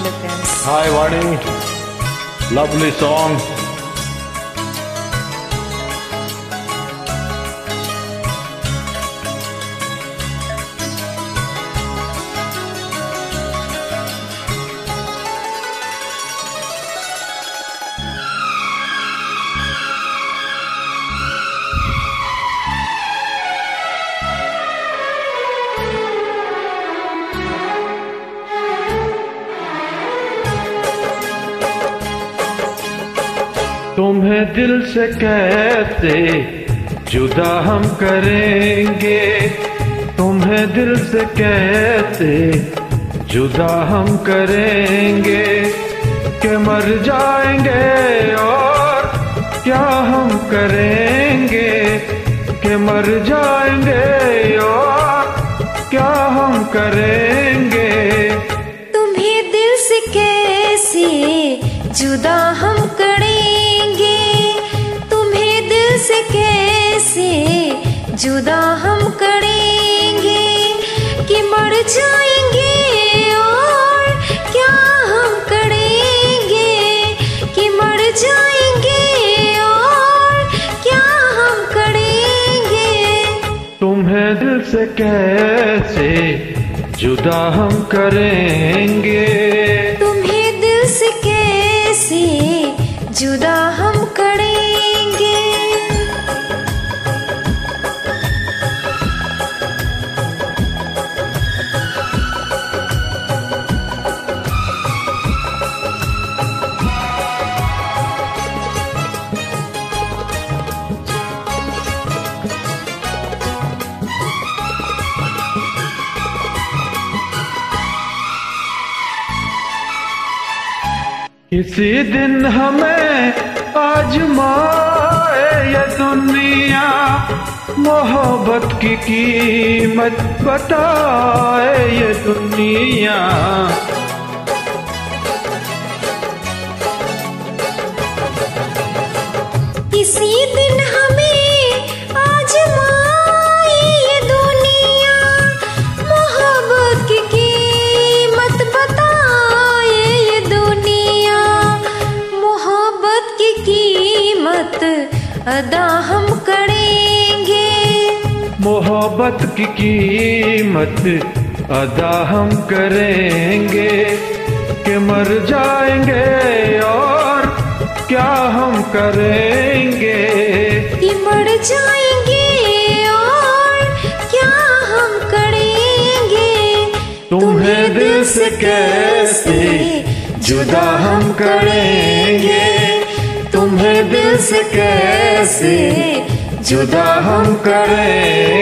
Hello friends. Hi Vani, lovely song. तुम्हें दिल से कैसे जुदा हम करेंगे, तुम्हें दिल से कैसे जुदा हम करेंगे, कि मर जाएंगे और क्या हम करेंगे, कि मर जाएंगे और क्या हम करेंगे। तुम्हें दिल से कैसे जुदा हम करेंगे, तुम्हें दिल से कैसे जुदा हम करेंगे, कि मर जाएंगे और क्या हम करेंगे, कि मर जाएंगे और क्या हम करेंगे। तुम्हें दिल से कैसे जुदा हम करेंगे, तुम्हें दिल से कैसे जुदा हम करेंगे। किसी दिन हमें आजमाए ये दुनिया, मोहब्बत की कीमत बताए ये दुनिया। किसी दिन हमें आजमाए ये दुनिया, मोहब्बत की कीमत बताए ये दुनिया, मोहब्बत की कीमत अदा हम करेंगे, मोहब्बत की कीमत अदा हम करेंगे, कि मर जाएंगे और क्या हम करेंगे, कि मर जाएंगे और क्या हम करेंगे। तुम्हें दिल से कैसे जुदा हम करेंगे, तुम्हें दिल से कैसे जुदा हम करेंगे।